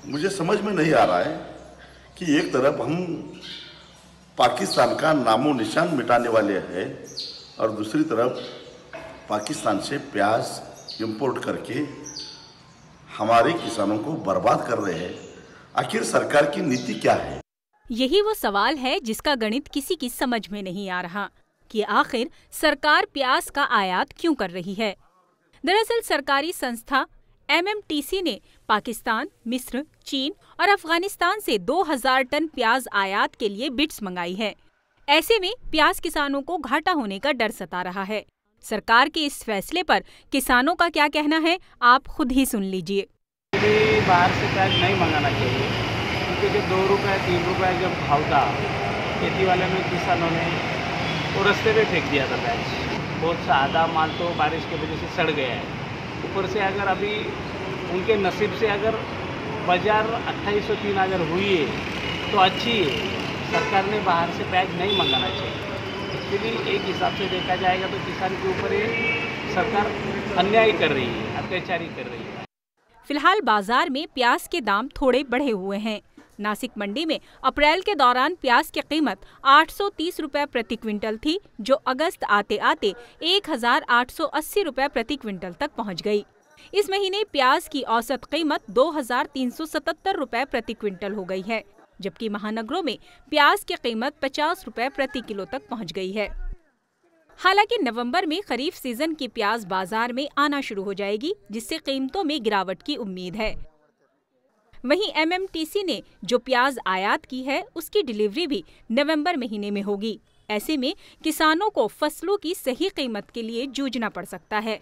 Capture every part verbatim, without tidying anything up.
मुझे समझ में नहीं आ रहा है कि एक तरफ हम पाकिस्तान का नामो निशान मिटाने वाले हैं और दूसरी तरफ पाकिस्तान से प्याज इंपोर्ट करके हमारे किसानों को बर्बाद कर रहे हैं। आखिर सरकार की नीति क्या है? यही वो सवाल है जिसका गणित किसी की समझ में नहीं आ रहा कि आखिर सरकार प्याज का आयात क्यों कर रही है। दरअसल सरकारी संस्था एम एम टी सी ने पाकिस्तान, मिस्र, चीन और अफगानिस्तान से दो हज़ार टन प्याज आयात के लिए बिड्स मंगाई है। ऐसे में प्याज किसानों को घाटा होने का डर सता रहा है। सरकार के इस फैसले पर किसानों का क्या कहना है, आप खुद ही सुन लीजिए। बाहर से प्याज नहीं मंगाना चाहिए, क्योंकि जब दो रुपये तीन रुपये जब भाव था, खेती वाले में किसानों ने वो रास्ते पे फेंक दिया था प्याज। बहुत सा आधा माल तो बारिश की वजह से सड़ गया है। ऊपर से अगर अभी उनके नसीब से अगर बाजार अट्ठाईस सौ तीन अगर हुई है तो अच्छी है। सरकार ने बाहर से प्याज नहीं मंगाना चाहिए। इसलिए एक हिसाब से देखा जाएगा तो किसान के ऊपर ये सरकार अन्याय कर रही है, अत्याचारी कर रही है। फिलहाल बाजार में प्याज के दाम थोड़े बढ़े हुए हैं। नासिक मंडी में अप्रैल के दौरान प्याज की कीमत आठ सौ तीस रुपए प्रति क्विंटल थी, जो अगस्त आते आते एक हजार आठ सौ अस्सी रुपए प्रति क्विंटल तक पहुंच गई। इस महीने प्याज की औसत कीमत दो हजार तीन सौ सतहत्तर रुपए प्रति क्विंटल हो गई है, जबकि महानगरों में प्याज की कीमत पचास रुपए प्रति किलो तक पहुंच गई है। हालांकि नवंबर में खरीफ सीजन की प्याज बाजार में आना शुरू हो जाएगी, जिससे कीमतों में गिरावट की उम्मीद है। वहीं एम एम टी सी ने जो प्याज आयात की है, उसकी डिलीवरी भी नवंबर महीने में होगी। ऐसे में किसानों को फसलों की सही कीमत के लिए जूझना पड़ सकता है।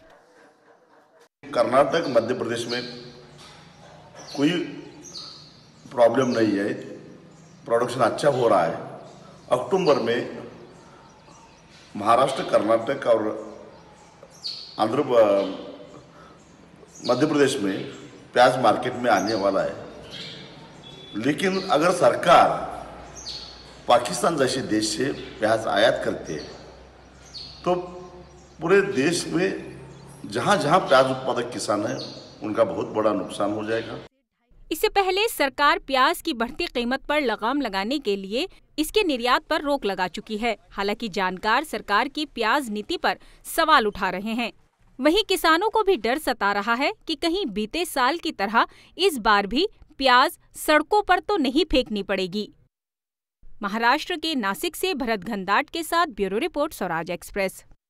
कर्नाटक, मध्य प्रदेश में कोई प्रॉब्लम नहीं है, प्रोडक्शन अच्छा हो रहा है। अक्टूबर में महाराष्ट्र, कर्नाटक और आंध्र मध्य प्रदेश में प्याज मार्केट में आने वाला है। लेकिन अगर सरकार पाकिस्तान जैसे देश से प्याज आयात करती है तो पूरे देश में जहां जहां प्याज उत्पादक किसान हैं, उनका बहुत बड़ा नुकसान हो जाएगा। इससे पहले सरकार प्याज की बढ़ती कीमत पर लगाम लगाने के लिए इसके निर्यात पर रोक लगा चुकी है। हालांकि जानकार सरकार की प्याज नीति पर सवाल उठा रहे हैं। वहीं किसानों को भी डर सता रहा है कि कहीं बीते साल की तरह इस बार भी प्याज सड़कों पर तो नहीं फेंकनी पड़ेगी। महाराष्ट्र के नासिक से भरत घनदाट के साथ ब्यूरो रिपोर्ट, स्वराज एक्सप्रेस।